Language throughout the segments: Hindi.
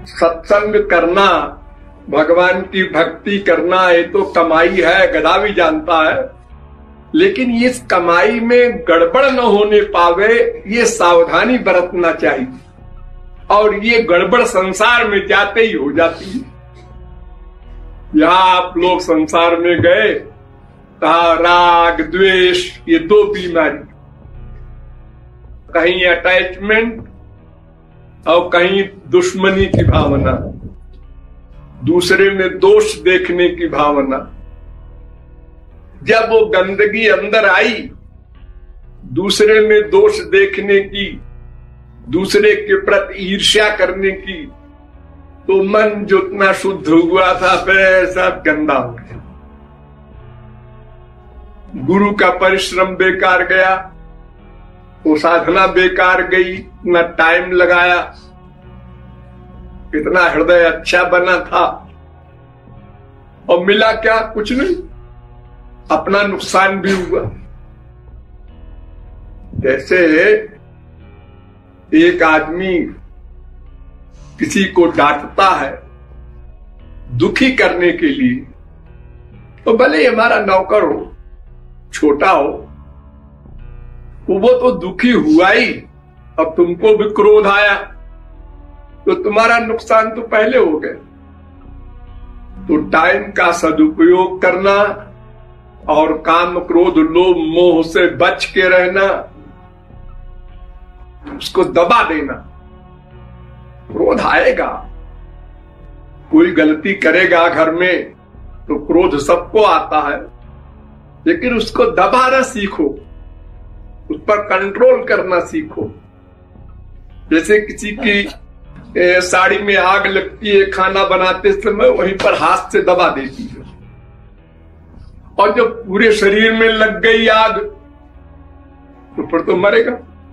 सत्संग करना, भगवान की भक्ति करना, ये तो कमाई है, गधा भी जानता है। लेकिन इस कमाई में गड़बड़ न होने पावे, ये सावधानी बरतना चाहिए। और ये गड़बड़ संसार में जाते ही हो जाती है। यहां आप लोग संसार में गए, कहा राग द्वेष, ये दो बीमारी, कहीं अटैचमेंट और कहीं दुश्मनी की भावना, दूसरे में दोष देखने की भावना। जब वो गंदगी अंदर आई, दूसरे में दोष देखने की, दूसरे के प्रति ईर्ष्या करने की, तो मन जितना शुद्ध हुआ था फिर सब गंदा हो गया। गुरु का परिश्रम बेकार गया, वो साधना बेकार गई, इतना टाइम लगाया, इतना हृदय अच्छा बना था, और मिला क्या? कुछ नहीं, अपना नुकसान भी हुआ। जैसे एक आदमी किसी को डांटता है दुखी करने के लिए, तो भले ही हमारा नौकर हो, छोटा हो, वो तो दुखी हुआ ही। अब तुमको भी क्रोध आया तो तुम्हारा नुकसान तो पहले हो गया। तो टाइम का सदुपयोग करना और काम क्रोध लोभ मोह से बच के रहना, उसको दबा देना। क्रोध आएगा, कोई गलती करेगा घर में तो क्रोध सबको आता है, लेकिन उसको दबाना सीखो, उस पर कंट्रोल करना सीखो। जैसे किसी की साड़ी में आग लगती है, खाना बनाते समय वहीं पर हाथ से दबा देती है, और जब पूरे शरीर में लग गई आग तो फिर तो मरेगा।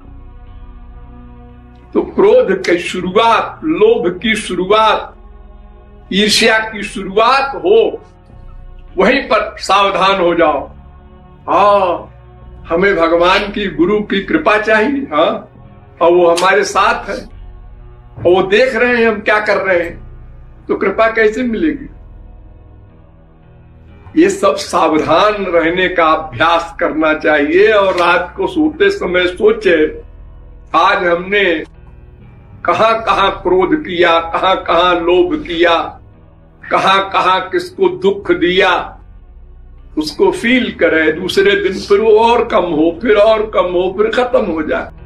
तो क्रोध की शुरुआत, लोभ की शुरुआत, ईर्ष्या की शुरुआत हो, वहीं पर सावधान हो जाओ। हाँ, हमें भगवान की, गुरु की कृपा चाहिए। हाँ, और वो हमारे साथ है, और वो देख रहे हैं हम क्या कर रहे हैं, तो कृपा कैसे मिलेगी? ये सब सावधान रहने का अभ्यास करना चाहिए। और रात को सोते समय सोचे, आज हमने कहां कहां क्रोध किया, कहां कहां लोभ किया, कहां कहां किसको दुख दिया, उसको फील करे। दूसरे दिन फिर वो और कम हो, फिर और कम हो, फिर खत्म हो जाए।